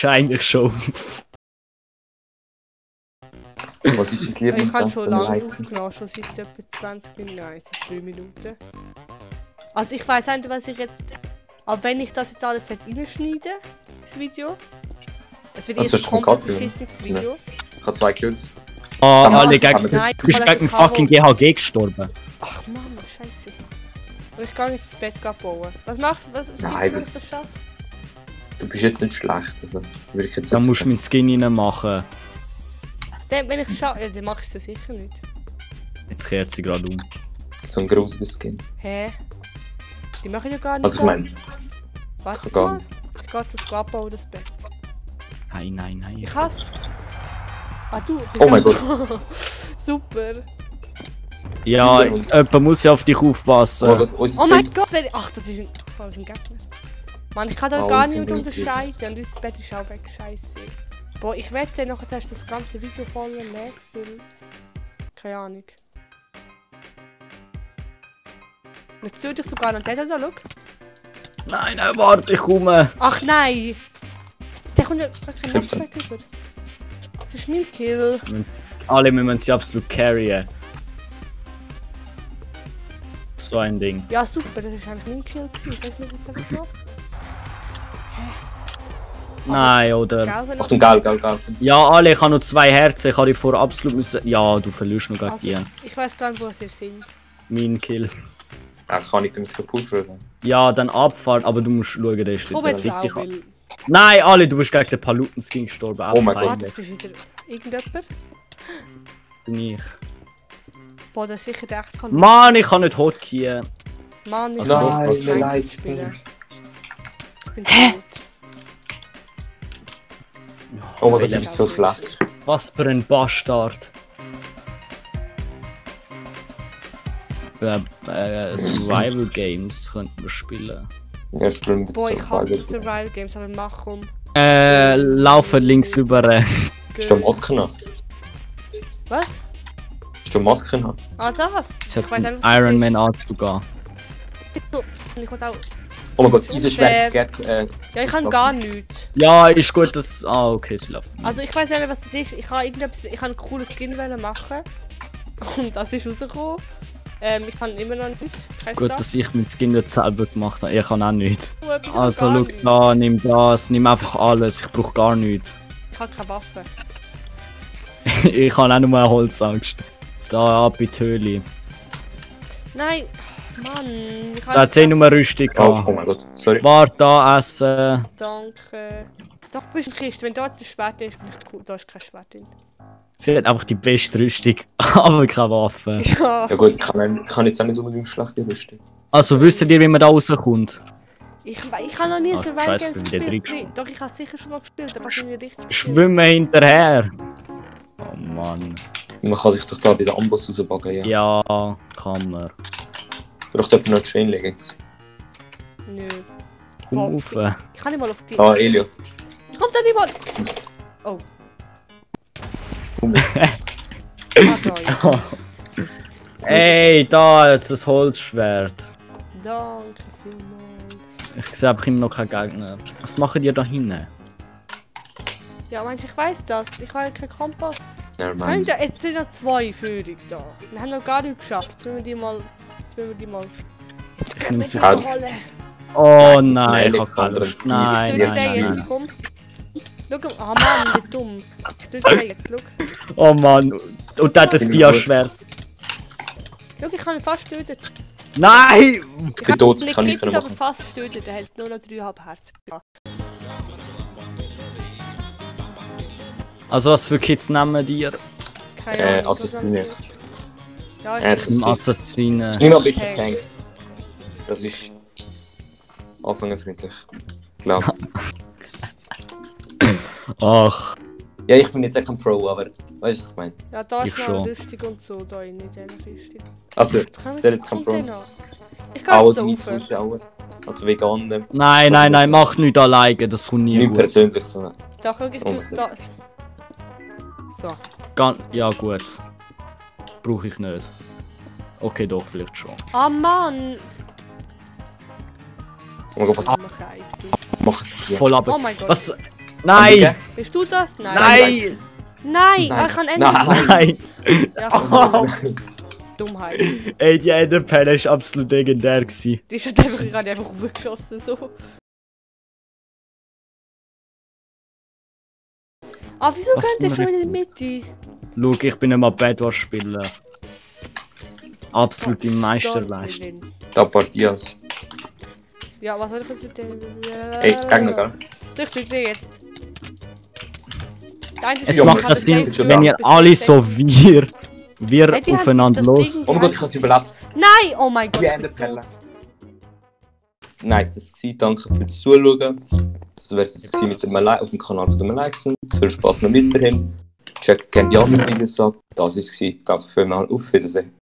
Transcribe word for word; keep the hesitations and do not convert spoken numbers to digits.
wahrscheinlich schon. Was ist dein Ich habe Lieblingsessen? schon lange aufgenommen, schon seit etwa zwanzig Minuten, nein, seit drei Minuten. Also ich weiss nicht, was ich jetzt... Aber wenn ich das jetzt alles reinschneide, das Video... Es wird Also, jetzt das ein ist komplett schon beschissenes Video. Ich habe zwei Kills. Ah, Ja, alle das gegen... haben wir- Nein, Du bist ich gegen kann fucking K G H G gestorben. Ach Mann, scheiße. Und ich gehe jetzt ins Bett bauen. Was macht... Was was Nein, ist, wenn ich das schaffe? Du bist jetzt nicht schlecht. Also, würde ich jetzt Da nicht musst du meinen Skin reinmachen. Dann, wenn ich es schaffe... Ja, dann mache ich es sicher nicht. Jetzt kehrt sie gerade um. so ein grusiges Skin. Hä? Die machen ja gar nicht. Also ich meine, Warte ich kann mal. Ich gehe jetzt das abbauen, das Bett. Nein, nein, nein. Ich hasse. Ah, du bist Oh mein auch- Super. Ja, Über uns. jemand muss ja auf dich aufpassen. oh Gott, unser Oh mein Bild. Gott, wer- ach, das ist ein, das ist ein Gegner. Mann, ich kann da Oh, gar unser nicht Bild. unterscheiden und unser Bett ist auch weg, scheiße. Boah, ich wette, nachher hast du das ganze Video voller Lags, weil... Keine Ahnung. Und jetzt tue ich sogar noch den da, schau. Nein, nein, warte, ich komme. Ach nein! Der kommt ja kein Hilft Knockback über. Das ist mein Kill. Alle müssen sie absolut carryen. So ein Ding. Ja super, das ist eigentlich mein Kill gewesen. Soll ich mir jetzt einfach noch? Nein, oder? Gell, wenn Achtung, geil, geil, geil. Ja, alle, ich habe noch zwei Herzen. Ich habe die vor absolut müssen. Ja, du verlierst noch gegen Also, die. ich weiß gar nicht, wo sie sind. Mein Kill. Ja, kann ich uns pushen. Ja, dann Abfahrt, aber du musst schauen, der ist Komm jetzt Fick auch, dich an. weil... Nein, alle, du bist gegen den Paluten-Skin gestorben. Oh mein Ah, Gott. das bist wieder irgendjemand. Bin ich. Boah, das ist sicher der echt kann. Mann, ich kann nicht hotkien. Mann, ich Nein, kann nicht mir Minecraft leid. spielen. Ich bin tot. Oh mein Gott, du bist so schlecht. Was für ein Bastard. Äh, äh, Survival Games könnten wir spielen. Ja, ich spiele mit Boah, ich hasse so Survival Games, aber mach um. Äh, laufen links rüber. Äh. Hast du Masken an? Was? Hast du Masken an? Ah, das? Jetzt hat Ich weiß ein nicht, was das Iron ist. Man anzugehen. Ich wollte auch... Oh mein Gott, Unfair. dieses Schwert geht. Äh, Ja, ich kann gar nichts. Ja, ist gut, dass. Ah, okay, sie laufen. Also ich weiß nicht, was das ist. Ich habe irgendetwas... Ich habe einen coolen Skin machen. Und das ist rausgekommen. Ähm, ich kann immer noch nicht. Weißt Gut, du dass ich mein Skin nicht selber gemacht habe. Ich kann auch nichts. das? Ich habe Also, gar schau nichts. da, nimm das, nimm einfach alles. Ich brauche gar nichts. Ich habe keine Waffe. Ich habe auch nur eine Holzangst. Da ab in die Höhle. Nein! Mann! Ich Da hat sie nur Rüstung oh, oh gehabt. mein Gott, sorry. Warte, da essen. Danke. Doch, du bist eine Kiste. Wenn da jetzt ein Schwert ist, bin ich cool. Da ist kein Schwert drin. Sie hat einfach die beste Rüstung, aber keine Waffe. Ja. Ja gut, ich kann, ich kann jetzt auch nicht unbedingt schlechte Rüstung. Also, wisst ihr, wie man da rauskommt? Ich, ich habe noch nie Ah, Survival Scheiße, Games bin wieder gespielt. reingesprungen. Nee, doch, ich habe sicher schon mal gespielt, aber ich habe nie richtig gespielt. Schwimmen hinterher. Oh Mann. Man kann sich doch da bei den Amboss rausbagen, ja. Ja, kann man. Braucht jemand noch einen Chain legen jetzt? Nö. Komm Oh, rauf. Ich kann nicht mal auf die... Ah, Elio. Kommt da niemand! Oh. Ah, da jetzt. Ey, da, jetzt ein Holzschwert. Danke vielmals. Ich sehe einfach immer noch keinen Gegner. Was machen die da hinten? Ja, meinst du, ich weiss das. Ich habe ja keinen Kompass. Never Können mind. wir, jetzt sind noch zwei Führungen da. Wir haben noch gar nicht geschafft. Jetzt müssen wir die mal... Jetzt müssen wir die mal... Jetzt können wir sie die halt. holen. Oh Nein, nein, ich das ist habe keine ein Lust. anderes Nein, Ich Spiel. tue nein, den nein, jetzt, nein. komm. Schau, ah Mann, wie dumm. Ich tue den jetzt, schau. Oh Mann. Und dann das Bin ich Dia-Schwert. Schau, ich habe ihn fast getötet. Nein! Ich bin tot, ihn kann ich gekillt, nicht aber machen. fast getötet. Er hat nur noch dreieinhalb Herzen. Also was für Kids nehmen dir? Keine Äh, Ahnung. Assassine. Ja, Äh, ich das weiß. ist- Assassinen. Nimm mal bitte Okay. Tank. Das ist... anfängerfreundlich. Klar. Ach, Ja, ich bin jetzt echt kein Pro, aber... Weißt du, was ich meine? Ja, da Ich ist noch schon. Rüstung und so, da in dieser Kiste. Also, Jetzt können das wir- ist jetzt kein kommt der Pro. noch? Ich gehe Auch jetzt die da mit rauf. Zuschauer. Also vegan. ähm, nein, nein, nein, mach nicht alleine, das kommt nie Nicht gut. persönlich, sondern... Da schau, ich tue Okay. das. So. Gan ja gut. Brauche ich nicht. Okay, doch, vielleicht schon. Ah Mann! Oh mein Gott, was Mach ich, du. macht ihr? Voll aber. Oh mein Gott. Was? Nein! Bist du das? Nein. Nein! Nein, Nein. ah, ich kann Ender. Nein! Ja, komm, Oh. Dummheit. Ey, die Enderperle war absolut legendär gewesen. Die ist halt einfach gerade einfach aufgeschossen, so. Ah, wieso Was könnt ihr für schon ein in der Mitte? Schau, ich bin nicht mal Bedwars spielen. Absolute Meisterleistung. Gottwillen. Da Partias. Ja, was soll ich jetzt mit dem... Ey, Gegner, gell? So, ich drück dir jetzt. Der eine Es Ja, macht aber das das Sinn, ist schon wenn lang. ihr alle so wir, wir Hey, die haben aufeinander das los. Ding- Oh mein Gott, ich habe es überlebt. Nein! Oh mein Gott, Die ich bin Enderperle. tot. Nice, das war. Danke fürs Zuschauen. Das wäre es gewesen mit dem Malai auf dem Kanal von der Malaisen. Viel Spaß noch weiterhin. Checkt gerne die anderen Videos ab. Das war es. Danke vielmals. Auf Wiedersehen.